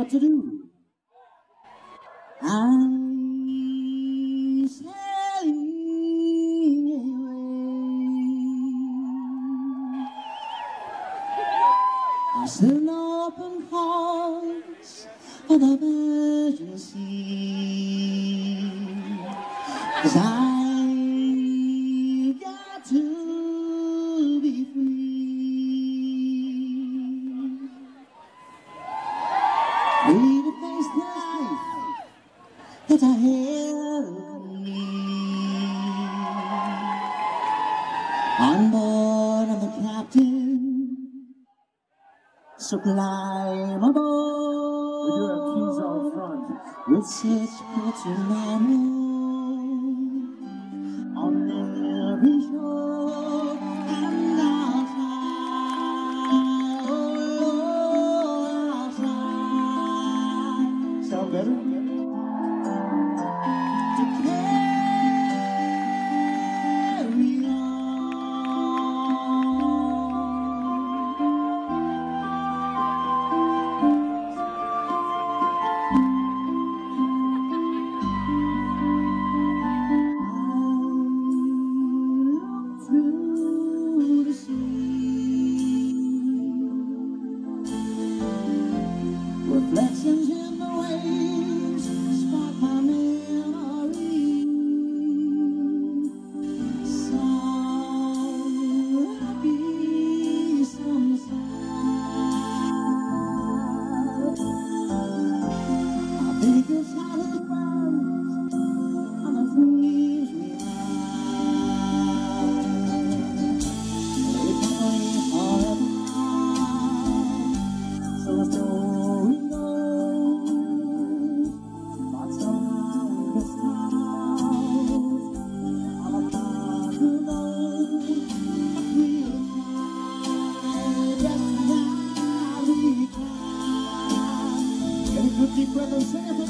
what to do. I'm sailing away. I send open hearts for the virgin sea, 'cause I got to be free. Free to face the life that I had of me. On board of the captain, so climb aboard. We do have keys out front. With such pretty memories on every shore and outside. Oh, outside. Sound better? To carry on. Through the sea, reflections in the waves spark my memory. Some happy, some sad. I think of childhood friends and the dreams we so the story goes, but somehow we missed out on a part of those that we'll find best that we can. Get a good deep breath and sing it.